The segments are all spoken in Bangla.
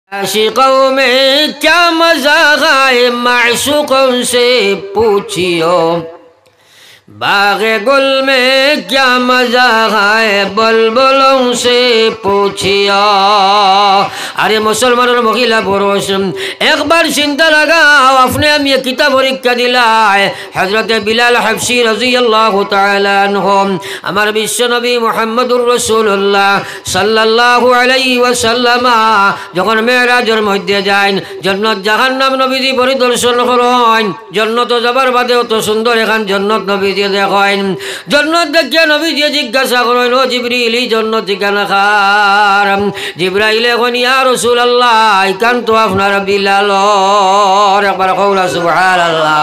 आशिकों में क्या मजा है माशूकों से पूछियो बाग़े गुल में क्या मजा है बुलबुलों से पूछियो। अरे मुसलमानों महिला पुरुष एक बार चिंता लगाओ अपने हम ये किताब परीक्षा दिला है हजरत बिलाल हबशी रज़ी अल्लाह ताला अन्हु हमारे विश्व नबी मुहम्मदुर रसूलुल्लाह सल्लल्लाहु अलैहि वसल्लम যখন মেরাজের মধ্যে যান জান্নাত জাহান্নাম নবীজি পরিদর্শন করেন জান্নাত যাবার বাদে অত সুন্দর এখান জান্নাত নবীজি দেখেন জান্নাত দেখে নবীজি জিজ্ঞাসা করেন ও জিবরিল এই জান্নাত ঠিকানা কার জিবরাইল এখন ইয়া রাসূলুল্লাহ এখান তো আপনার বিলালর একবার কওলা সুবহানাল্লাহ।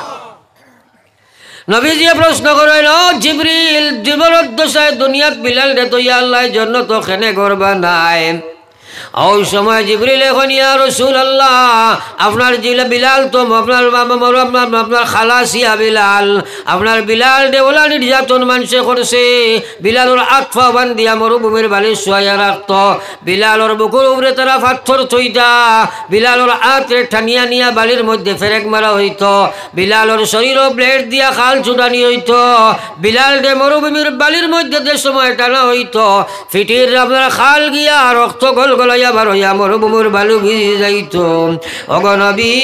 নবীজি প্রশ্ন করেন ও জিবরিল জীবনদশায় দুনিয়াত বিলাল রে তো ইয়া আল্লাহ জান্নাত ওখানে করবা নাই ওই সময় জিবরিল এখন ইয়া রাসূলুল্লাহ আপনার জিলা বিলাল তো আপনার খালাসিয়া বিলাল আপনার বিলাল দেওলা নির্যাতন মানুষে করছে বিলালর আতফা বান্ধিয়া মরুভূমির বালি শুয়াইয়া রাখত বিলালর বুকুর উপরে তারা পাথর থইতা বিলালর আতরে ঠানিয়া নিয়া বালির মধ্যে ফেরেক মারা হইত বিলালর শরীরও ব্লেড দিয়া খাল ছুটানি হইত বিলাল দে মরুভূমির বালির মধ্যে যে সময় টানা হইত ফিটির আপনার খাল গিয়া রক্ত গল গলাইয়া বারোয়া মরুভূমির বালু ভিজে যাইত ওগো নবী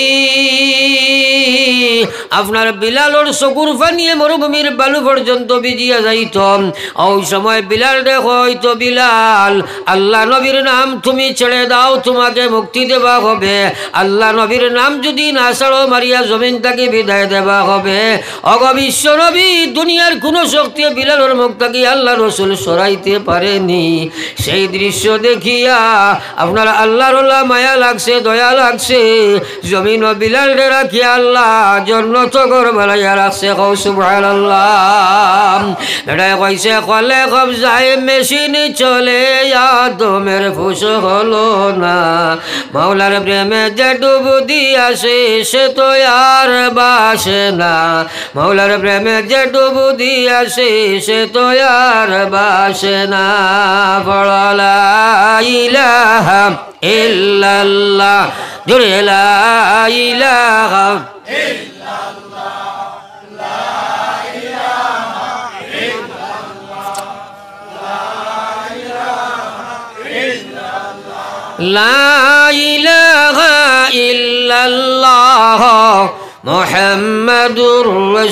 আপনার বিলালর চকুর পানিয়ে মরুভূমির বালু পর্যন্ত ভিজিয়া যাইত ওই সময় বিলাল দেখো হইতো বিলাল আল্লাহ নবীর নাম তুমি ছেড়ে দাও তোমাকে মুক্তি দেওয়া হবে আল্লাহ নবীর নাম যদি না ছাড়ো মারিয়া জমিন তাকে বিদায় দেওয়া হবে ওগো বিশ্ব নবী দুনিয়ার কোনো শক্তি বিলালর মুখ থেকে আল্লাহ রসুল সরাইতে পারেনি সেই দৃশ্য দেখিয়া আপনার আল্লাহর মায়া লাগছে দয়া লাগছে জমিন ও বিলাল রে রাখি আল্লাহ জান্নাত ঘর বানাইয়া রাখছে কও সুবহানাল্লাহ। বেটায় কইছে কলে কবজায় মেশিন চলে আদমের ফুস হলো না মাওলার প্রেমে যে ডুব দিয়াছে সে তো আর বাসে না মাওলার প্রেমে যে ডুব দিয়াছে সে তো আর বাসে না পড়লা ইলাহা ইল্লাল্লাহ জোরে লা ইলাহা ইল্লাল্লাহ লা ইলাহা ইল্লাল্লাহ লা ইলাহা ইল্লাল্লাহ মুহাম্মাদুর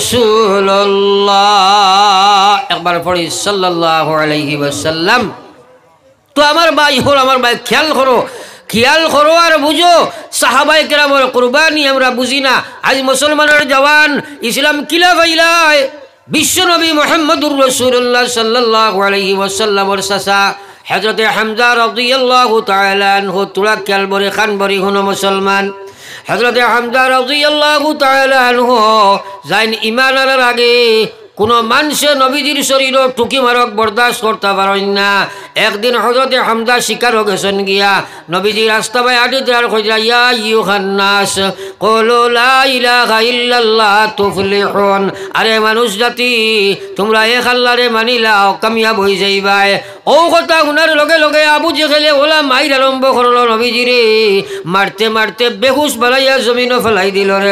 রাসূলুল্লাহ একবার পড়ি সাল্লাল্লাহু আলাইহি ওয়াসাল্লাম। তো আমার ভাই হল আমার ভাই খেয়াল করো আর বুঝো সাহাবায়ে কেরামের কুরবানি আমরা বুঝি না আজ মুসলমানের জওয়ান ইসলাম কিলা ভাইলাই বিশ্ব নবী মুহাম্মদুর রাসূলুল্লাহ সাল্লাল্লাহু আলাইহি ওয়াসাল্লামের চাচা হযরত হামজা রাদিয়াল্লাহু তাআলা আনহু তুলা খেয়াল বরে খান বরি হন মুসলমান হযরত হামজা রাদিয়াল্লাহু তাআলা আনহু যাইন ঈমান আনার আগে কোন মানুষে নবীজির শরীর টুকি মারক বরদাস্ত করতে পারেন না একদিন হযরতে হামজা শিকার হয়ে গেছেন গিয়া নবীজি রাস্তা বাই আদিতে আর কইরা ইয়া আইয়ুহান নাস কুলু লা ইলাহা ইল্লাল্লাহ তুফলিহুন আরে মানুষ জাতি তোমরা এক আল্লাহরে মানিলাও কামিয়াব হই যাইবাই ও কথা উনার লগে লগে আবু জেহেলে ওলা মাইর আরম্ভ করলো নবীজিরে মারতে মারতে বেহুশ বানাইয়া জমিনও ফেলাই দিল রে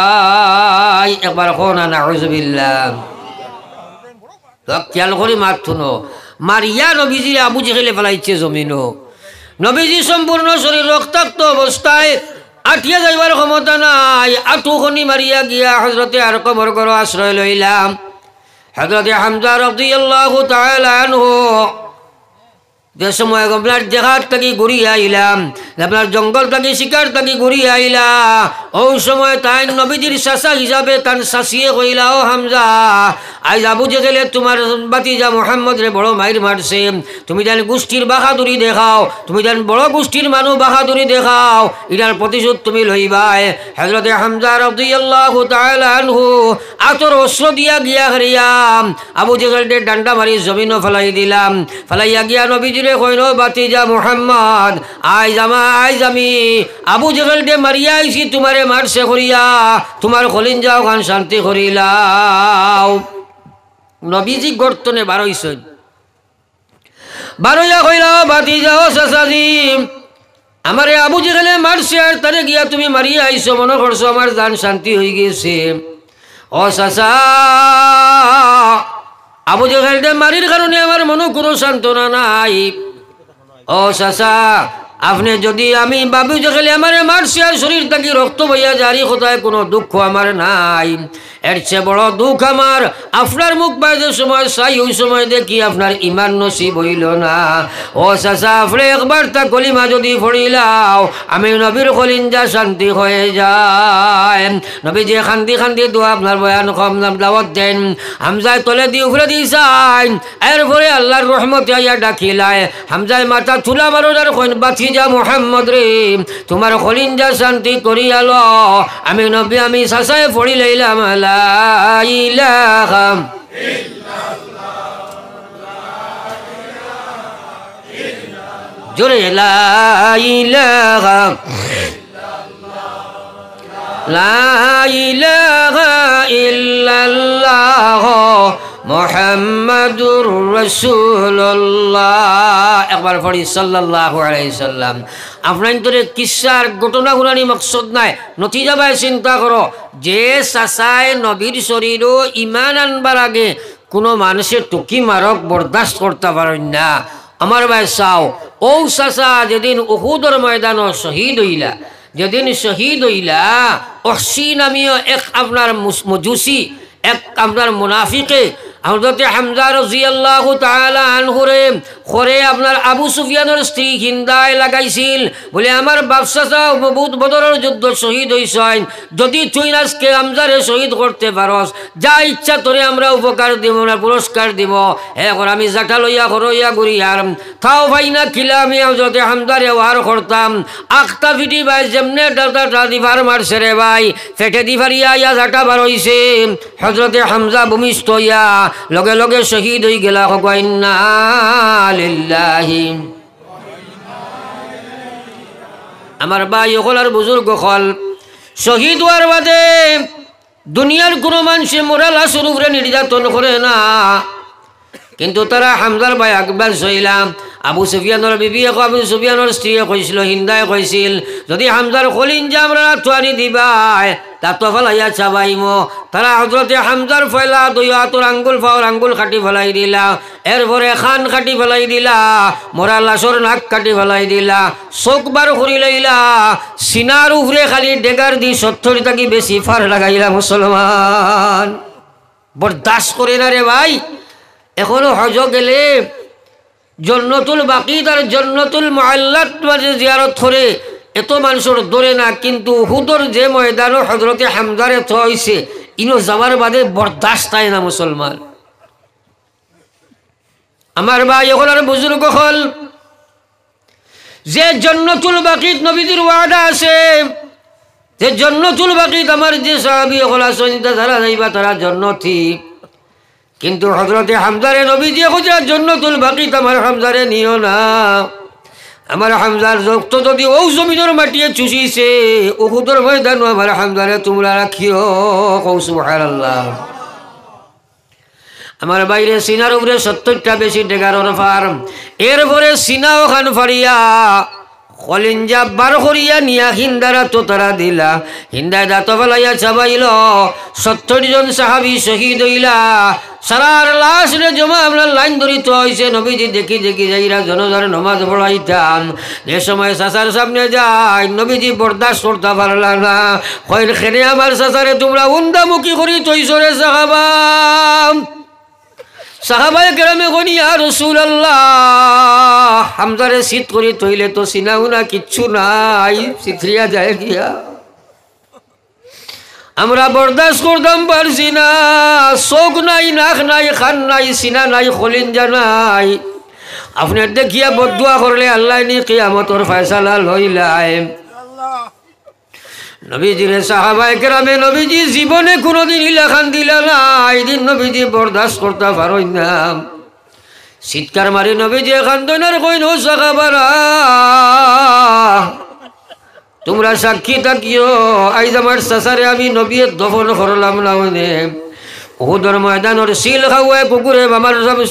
ভাই একবার কোনা নাউযুবিল্লাহ খেয়াল করে মারথুনো মারিয়া নবীজি আবু জেহেলে ফেলাইছে জমিনও নবীজি সম্পূর্ণ শরীর রক্তাক্ত অবস্থায় আঠিয়া যাইবার ক্ষমতা নাই আঁঠুখনি মারিয়া গিয়া হযরতে আরকমের ঘর আশ্রয় লইলাম হযরতে হামজা রাদিয়াল্লাহু তাআলা আনহু যে সময় আপনার দেখার থাকি ঘুরিয়ে আইলাম আপনার জঙ্গল থাকি শিকার থাকি ঘুরিয়ে আইলা ওই সময় তাই নবীজির চাচা হিসাবে তান চাচিয়ে কইলা ও হামজা আজ আবু জেহেলে তোমার বাতিজা মুহাম্মদ রে বড় মাইর মারছে তুমি যেন গোষ্ঠীর বাহাদুরি দেখাও তুমি যেন বড় গোষ্ঠীর মানুষ বাহাদুরি দেখাও এটার প্রতিশোধ তুমি লইবাই হযরতে হামজা রাদিয়াল্লাহু তাআলা আনহু আতর অস্ত্র দিয়া গিয়া হারিয়াম আবু জেহেলের ডান্ডা মারি জমিনও ফেলাই দিলাম ফেলাইয়া গিয়া নবীজির কইল বাতিজা মুহাম্মদ আজ আমি আবু জেহেল দে মারিয়া আইছি তোমারে মারছে করিয়া তোমার কলিঞ্জাও খান শান্তি করিলাও নবীজি গর্তনে বারইছেন বারইয়া কইলা বাতিজা ও চাচাজি আমারে আবু জেহেলে মারছে আর তারে গিয়া তুমি মারিয়া আইছো, মনে করছো আমার জান শান্তি হয়ে গেছে। ও চাচা, আবু জেহেল মারির কারণে আমার মনে কোনো সান্ত্বনা নাই। ও চাচা, আপনি যদি আমি বাবু জেহেলে আমারে মারছি আর শরীর থাকি রক্ত বইয়া জারি কোথায় কোনো দুঃখ আমার নাই। এর চেয়ে বড় দুঃখ আমার আপনার মুখ বাইদের সময় চাই ওই সময় দেখি আপনার ইমান নসিব হইল না। ও চাচা, আপনি একবার তা কলিমা যদি পড়িলাও আমি নবীর কলিঞ্জা শান্তি হয়ে যায়। নবী যে খান্দি খান্দি দোয়া আপনার বয়ান কম নাম দাওয়াত দেন, হামজায় তলে দিয়ে উপরে দিয়েছেন। এরপরে আল্লাহর রহমতে আইয়া ডাকিলায় হামজায় মাথা তুলা মারোর কইন বাঁচি যা মোহাম্মদ রে, তোমার কলিঞ্জা শান্তি করিয়াল। আমি নবী আমি চাচায় পড়ি লইলাম লা ইলাহা জোরে লা ইলাহা লা ইলাহা ইল্লাল্লাহ মুহাম্মাদুর রাসূলুল্লাহ। একবার পড়ি সাল্লাল্লাহু আলাইহি সাল্লাম। আপনার তোরে কিসার ঘটনা ঘুরানি মকসদ নাই, নতিজা ভাই চিন্তা করো যে চাচায় নবীর শরীরও ইমান আনবার আগে কোনো মানুষের টুকি মারক বরদাস্ত করতে পারেন না। আমার ভাই চাও, ও চাচা যেদিন উহুদের ময়দানও শহীদ হইলা, যেদিন শহীদ হইলা, অহসি নামীয় এক আপনার মজুসি, এক আপনার মুনাফিকে হযরত হামজা রাদিয়াল্লাহু তাআলা আনহুরে খরে আপনার আবু সুফিয়ানের স্ত্রী হিন্দায় লাগাইছিল বলে আমার বাপ চাচা বহুত বদরের যুদ্ধ শহীদ হইছেন, যদি তুই আজকে হামজারে শহীদ করতে পারস যা ইচ্ছা তোরে আমরা উপকার দিব না পুরস্কার দিব। এখন আমি জাটা লইয়া ঘরইয়া ঘুরি আর খাও ভাই না খিলা আমি হযরত হামজারে ওয়ার করতাম। আখতা ফিটি ভাই যেমনে ডাটা দিভার মারছে রে ভাই, ফেটে দিভারিয়া ইয়া জাটা বার হইছে। হযরত হামজা ভূমিষ্ঠ হইয়া লগে লগে শহীদ হয়ে গেলা। ইন্না লিল্লাহি, আমার ভাই হলার বুজুর্গ হল শহীদ হওয়ার বাদে দুনিয়ার কোনো মানুষে মোরা লাশের উপরে নির্যাতন করে না, কিন্তু তারা হামজার ভাই আকবার সইলাম আবু সুফিয়ানের বিবি আবু সুফিয়ানের স্ত্রী কইছিল, হিন্দায় কইছিল যদি হামজার কলিঞ্জা আমরা তোয়ানি দিবাই তা তো ফেলাইয়া চাবাইম। তারা হযরতে হামজার ফয়লা দুই হাতের আঙ্গুল ফাওয়ার আঙ্গুল কাটি ফেলাই দিলা, এরপরে খান কাটি ফেলাই দিলা, মোরা লাশর নাক কাটি ফেলাই দিলা, চোখ বার করি লইলা, সিনার উপরে খালি ডেগার দি 70 টাকি বেশি ফার লাগাইলা। মুসলমান বরদাস্ত করে না রে ভাই। এখনো হজ গেলে জন্নতুল বাকি তার জন্নতুল মুআল্লাত মাঝে জিয়ারত করে এত মানুষের দৌড়ে না, কিন্তু উহুদের যে ময়দানও হযরতে হামজারে থইছে ইনো যাওয়ার বাদে বরদাস্ত হয় না। মুসলমান আমার ভাই এগুলার বুজুর্গ হল যে জন্নতুল বাকিত নবীদের ওয়াদা আছে, যে জন্নতুল বাকিত আমার যে সাহাবী হল আছেন তারা যাইবা তারা জন্নতি, কিন্তু হযরতে হামজারে নবী দিয়ে কইছে জন্নতুল বাকিত আমার হামজারে নিও না। আমার হামজার রক্ত যদি ও জমিনের মাটিয়ে চুষিছে উহুদের ময়দান আমার হামজারে তোমরা রাখিও। সুবহানাল্লাহ। আমার বাইরে সিনার উপরে 70টা বেশি ডেগারর ফার্ম, এরপরে সিনাও খান ফারিয়া কলিঞ্জা বার করিয়া নিয়া হিন্দারা তো তারা দিলা, হিন্দায় দাঁত ফেলাইয়া চাবাইল। 70 জন সাহাবি শহীদ হইলা। সারার লাশ রে জমা আপনার লাইন ধরিত হয়েছে। নবীজি দেখি দেখি যাইরা জনজার নমাজ পড়াইতাম। যে সময় চাচার সামনে যায় নবীজি বরদাস্ত করতে পারলা না, কইল খেনে আমার চাচারে তোমরা উন্দামুখী করি তৈছ রে সাহাবা। সাহাবায়ে কেরামে কইনি ইয়া রাসূলুল্লাহ হামজারে শীত করি তৈলে তো সিনাও না কিচ্ছু নাই, সিথরিয়া যায় গিয়া আমরা বরদাস্ত করতাম পারছি না। চোখ নাই, নাক নাই, খান নাই, সিনা নাই, কলিঞ্জা নাই। আপনি দেখিয়া বদুয়া করলে আল্লাহ নি কিয়ামতের ফয়সালা লইলাই। নবীজির সাহাবায়ে কেরামে নবীজি জীবনে কোনোদিন ইলাখান দিলা না, এইদিন নবীজি বরদাস্ত করতে পারেন না। চিৎকার মারি নবীজি খান্দনার কইন ও সাহাবারা তোমরা সাক্ষী থাকিও, আইজ আমার চাচারে আমি নবীর দফন করলাম না, মানে উহুদর ময়দানের শিল খাওয়ায় কুকুরে আমার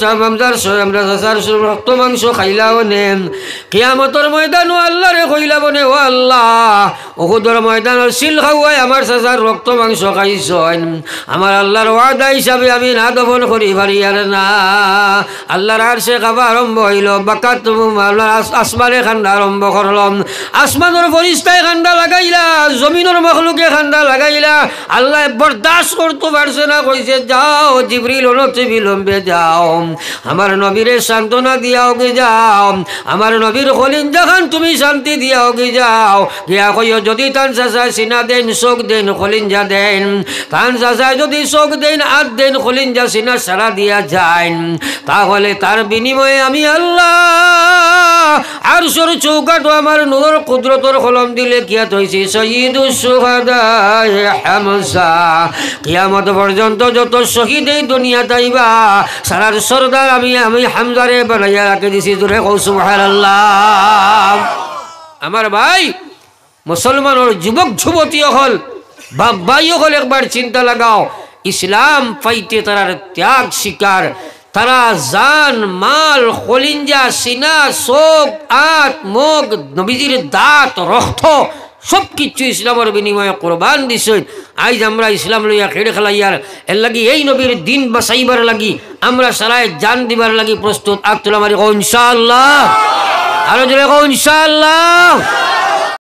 রক্ত মাংস খাইলাও নেন কিয়ামতর ময়দান আল্লাহরে কইলা বনে ও আল্লাহ উহুদর ময়দানের শিল খাওয়ায় আমার চাচার রক্ত মাংস খাইছেন আমার আল্লাহর ওয়াদা হিসাবে আমি না দফন করি পারি আর না আল্লাহর আরশে খাবা আরম্ভ হইল বাকাত আসমানে খান্ডা আরম্ভ করলাম আসমানের ফরিস্তায় খান্ডা লাগাইলা জমিনের মখলুকে খান্ডা লাগাইলা আল্লাহ বরদাস্ত করতে পারছে না কইছে যাও জিবরিল অনতি বিলম্বে যাও আমার নবীরে সান্ত্বনা দিয়াওগে যাও আমার নবীর খলিঞ্জা খান তুমি শান্তি দিয়াওগে যাও গিয়া কইও যদি তান চাচায় সিনা দেন চোখ দেন খলিঞ্জা দেন তান চাচায় যদি চোখ দেন হাত দেন খলিঞ্জা সিনা সারা দিয়া যায় তাহলে তার বিনিময়ে আমি আল্লাহ আরশের চৌকাটো আমার নূর কুদরতর কলম দিলে কিয়াত হইছে সয়্যিদুশ শুহাদা হামজা কিয়ামত পর্যন্ত যত শহীদ এই দুনিয়া তাইবা সারার সরদার আমি হামজারে বানাইয়া রাখে দিছি জোরে কও সুবহানাল্লাহ আমার ভাই মুসলমানের যুবক যুবতী হল বাপ ভাই হল একবার চিন্তা লাগাও ইসলাম পাইতে তারার ত্যাগ স্বীকার তারা জান মাল খলিঞ্জা সিনা চোখ আট মুখ নবীজির দাঁত রক্ত সব কিছু ইসলামের বিনিময়ে কোরবান দিছেন আজ আমরা ইসলাম লইয়া খেড়ে খেলাইয়ার এর লাগি এই নবীর দিন বাঁচাইবার লাগি আমরা সারায় জান দিবার লাগি প্রস্তুত আত্মলা মারি ইনশাআল্লাহ আরো জোরে ইনশাআল্লাহ